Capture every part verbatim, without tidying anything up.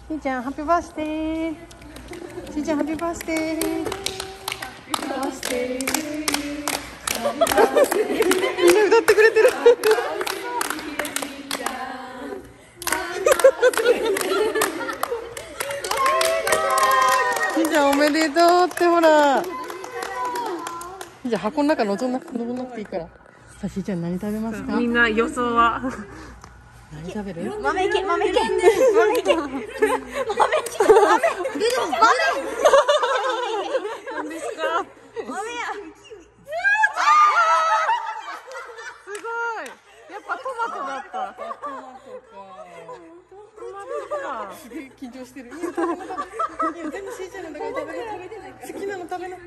しーちゃんハッピーバースデー。しーちゃんハッピーバースデー。バースデー。みんな歌ってくれてる。しーちゃんおめでとうってほら。じゃあ箱の中覗んなくて覗んなくていいから。さあしーちゃん何食べますか。 みんな予想は。 何食べる？ 豆け豆け豆け豆け豆。 何ですか。 豆や。 すごい。やっぱトマトだった。 トマトか。 トマトか。 すげえ緊張してる。いいよ食べな食べ。いいよ全部しーちゃんのだから食べな。好きなの食べな。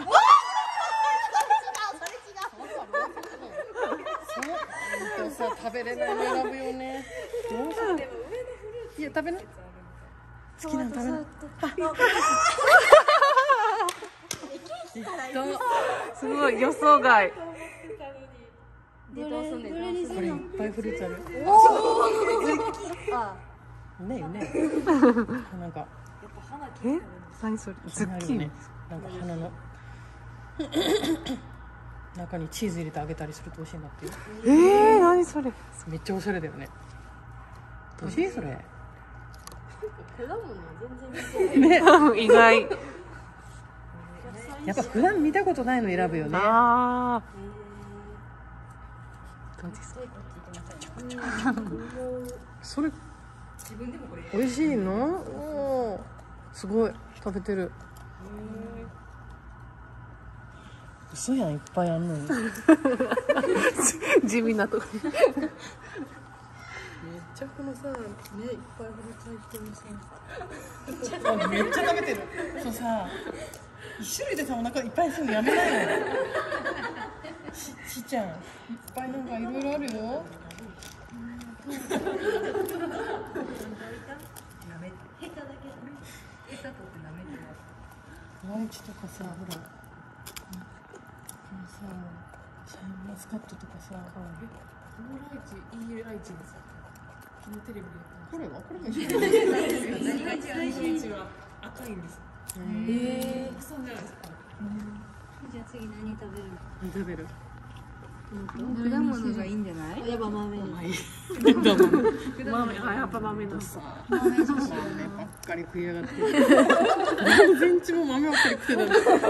そうさ食べれないの選ぶよね。どうする？いや食べな。好きなの食べな。 すごい予想外。 これいっぱいフルーツある。ねえねえ。なんかえ？何それ？ズッキーニ。 なんか花の中にチーズ入れてあげたりすると美味しいんだって。 えー、何それ？ めっちゃおしゃれだよね。美味しいそれ。ね、 意外。 やっぱ普段見たことないの選ぶよね。 ああ。どうですか？ それ美味しいの？おー、すごい食べてる。嘘やん、いっぱいあんのに。 地味なとこ。 めっちゃこのさ、ね、いっぱいフルーツ入ってるさ。めっちゃ食べてる。そうさ、一種類でさ、お腹いっぱいするのやめないよ。し、しーちゃん、いっぱいなんかいろいろあるよ。ライチとかさ、ほら。このさ、シャインマスカットとかさ。このライチ、いいライチです。このテレビで。これは、これも一緒。何が違う？ライチは赤いんです。へえ。そうじゃないですか。 じゃあ次何食べる？ 何食べる？ 果物がいいんじゃない？やっぱ豆。 豆。 豆、あ、やっぱ豆だし。 豆女子。 豆ばっかり食いやがって。午前中も豆ばっかり食ってたんだ。 健康やな。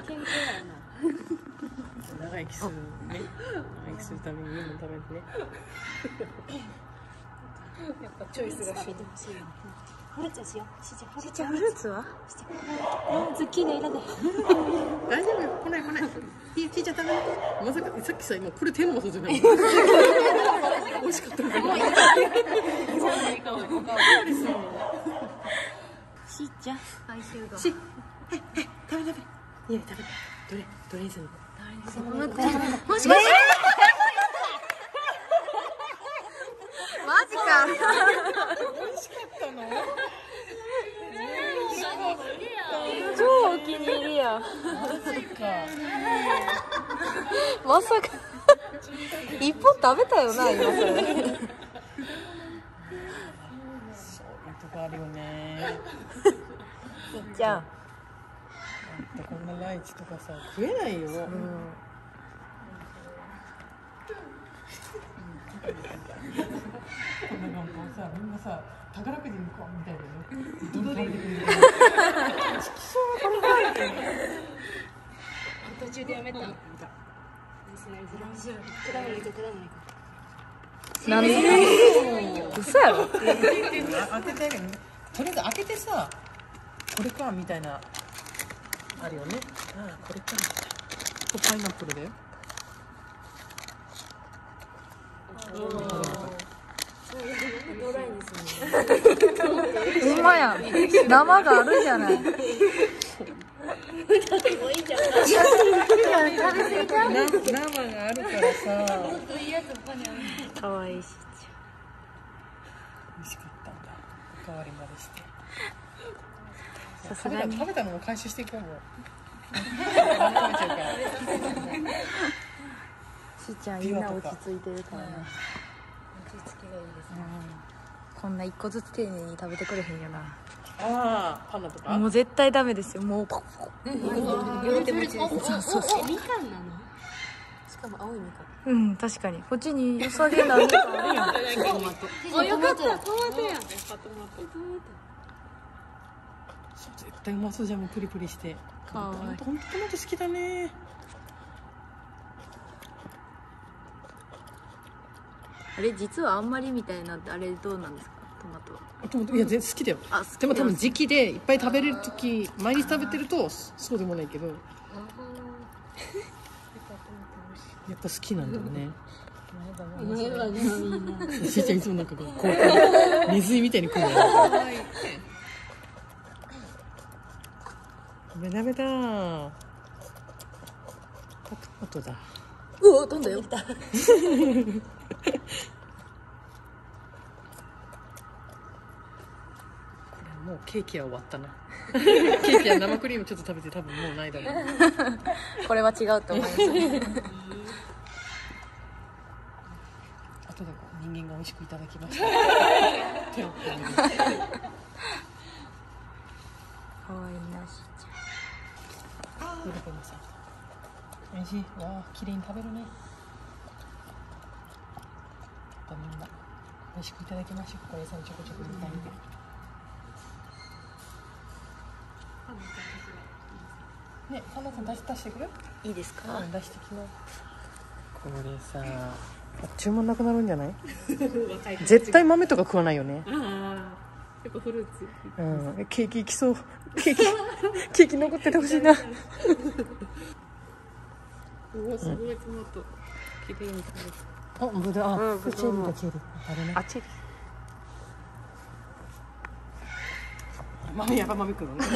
長生きするね。長生きするためにいいもの食べてね。やっぱチョイスがし。 フルーツしよう。しーちゃん、 ちっちゃいフルーツは？ ズッキーニ入れて。 大丈夫よ、来ない来ない。いい、ちーちゃん食べな。まさかさっきさ今これテーマのそうじゃない。美味しかったのかな。 しーちゃん、哀愁が。 し、はいはい食べ食べ。いいよ食べ。どれどれにするの？ もしかして。マジか。 美味しかったの？ 超お気に入りや。 マジか。 まさか。一本食べたよな、今それ。 そういうとこあるよね。 じゃあ。 こんなライチとかさ食えないよ。うん。こんななんかさみんなさ宝くじにこうみたいなね。どんどん食べてくる。 途中でやめた。果物行く、果物行く。 なんで？嘘やろ？ 開けてあげる。とりあえず開けてさ、これかみたいなあるよね。ああこれかみたいな。パイナップルだよ。 ほんまや。生があるじゃない。 生があるからさ。 かわいいし。 美味しかったんだ。おかわりまでして。 さすがに食べたのも回収していこうもん。 しーちゃんみんな落ち着いてるからね。 落ち着きがいいですね。 こんな一個ずつ丁寧に食べてくれへんよな。 ああパンダとかもう絶対ダメですよ。もうパコパコ。 両手持ちです。 そうそうそう。 みかんなの？しかも青いみかん。 うん、確かにこっちに良さげなみかんあるやん。 あ、よかった。トマトやん。トマト。 絶対うまそうじゃん。もうプリプリしてかわいい。 ほんとトマト好きだね。 あれ実はあんまりみたいなってあれどうなんですか？トマトは。 トマトいや全然好きだよ。 あ、好きでも多分時期でいっぱい食べれる時毎日食べてるとそうでもないけどやっぱ好きなんだよね。しーちゃんいつもなんかこうこう水水みたいに食うのよ。ベタベター。トマトだ。 うお、飛んだよ。 もうケーキは終わったな。ケーキは生クリームちょっと食べて多分もうないだろう。 これは違うと思います。 後でこう人間が美味しくいただきました。手を挙げる。 かわいいなしちゃん。 どれかもさ。美味しい。わあ、綺麗に食べるね。みんな美味しくいただきましょう。これさんちょこちょこいただいて。ね、パンダさん出し出してくる？ いいですか？ うん、出してきな。これさ、注文なくなるんじゃない？絶対豆とか食わないよね。 ああ、やっぱフルーツ。 うん、ケーキいきそう。ケーキ、ケーキ残っててほしいな。 おお、すごいトマト。綺麗に食べる。 あ、ぶどう、あ、 うんチェリーだチェリー。あれね。 あ、チェリー。 豆やば豆くるね。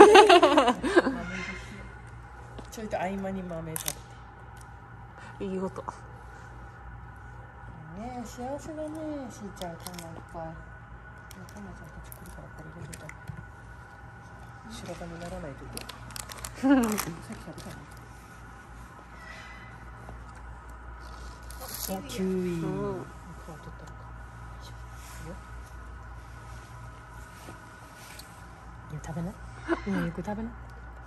ちょいと合間に豆食べて。 いい音。 ねえ、幸せだね、しーちゃん、こんなんいっぱい。タマちゃんこっち来るからこれ入れた。白髪にならないといけない。さっき食べたの？お、キウイ。うん。皮取ったのか。いいよ。いや、食べない？うん、よく食べない。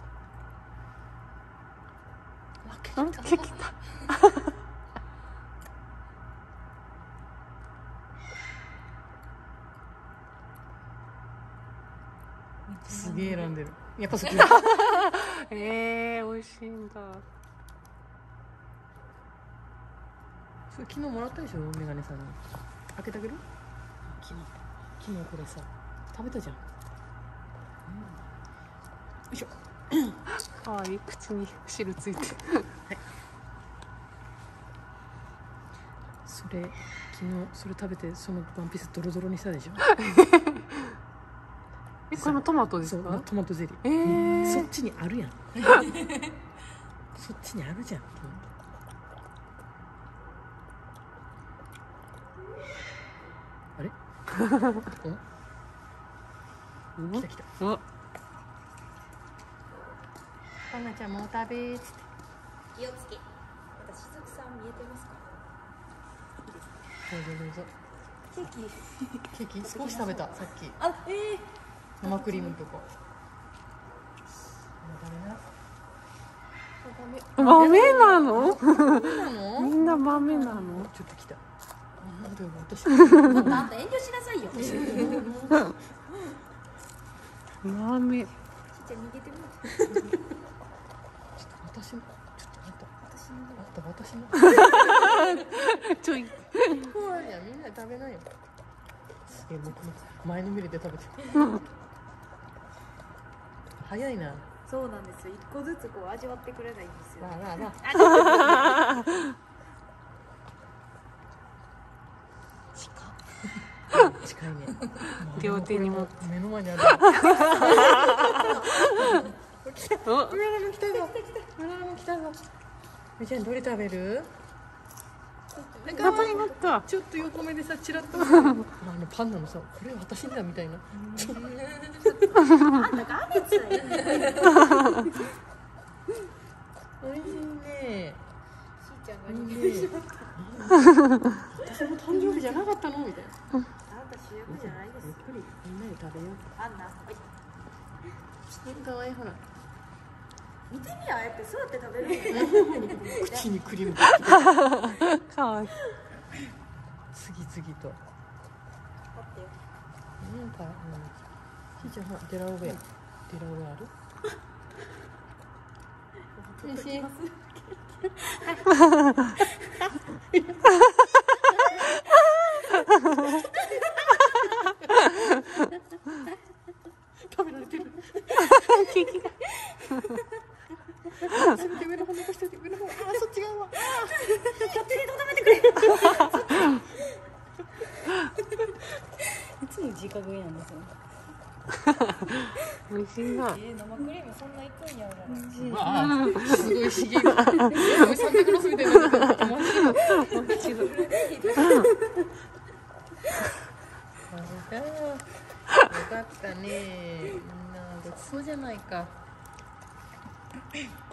うん、ケーキだ。 すげえ選んでる。やっぱ好き。 ええー、美味しいんだ。 それ昨日もらったでしょ、メガネさんに。開けてあげる？昨日、昨日これさ、食べたじゃん。よいしょ。 かわいい、口に汁ついて。はい。 それ昨日それ食べてそのワンピースドロドロにしたでしょ。 え、これもトマトですか？ トマトゼリー。 えー、 そっちにあるやん。そっちにあるじゃん。あれ？お？来た来た。 お。 パンナちゃんもう食べーっつって。 気をつけ。私、しずくさん見えてますか？ どうぞどうぞ。 ケーキ。 ケーキ少し食べたさっき。 あ、ええー。生クリームのとこ。 豆なの？ 豆なの？ みんな豆なの？ ちょっと来た。なんだよ私。 あんた遠慮しなさいよ。豆。じゃ逃げてみ。 ちょっと私の、ちょっとあんた、私の、あんた私の。 ちょい。 怖いや、みんなで食べないよ。え、もうこの前のめりで食べてる。早いな。 そうなんですよ。一個ずつこう味わってくれないんですよ。 なあなあなあ。近いね。 両手に持って目の前にある。来た。 お、 うららも来たぞ。うららも来たぞ。みちゃんどれ食べる？なんかまたちょっと横目でさ、チラッと。あのパンダのさ、これ私だみたいな。あんたがめつい。おいしいね。 しーちゃんがいいね。私も誕生日じゃなかったのみたいな。 あんた主役じゃないですよ。 んなで食べよう。 あんな、おいかわいい、ほら。 見てみや、あえてそうやって食べるの。 口にクリームかわいい。 次々と。 待ってよ。 なんか、うん。ひーちゃん、はデラオベ。デラオベある。おいしい。食べられてる。せめて上の方残しておいて、上の方、ああ、そっち側は。 勝手にとどめてくれ。いつも自家食いなんですよ。 美味しいな。 えー、生クリームそんないくんやろ。 わあ、すごい刺激が。すごいサンタクロースみたいになってた。面白い。面白い。よかったね。みんなごちそうじゃないか。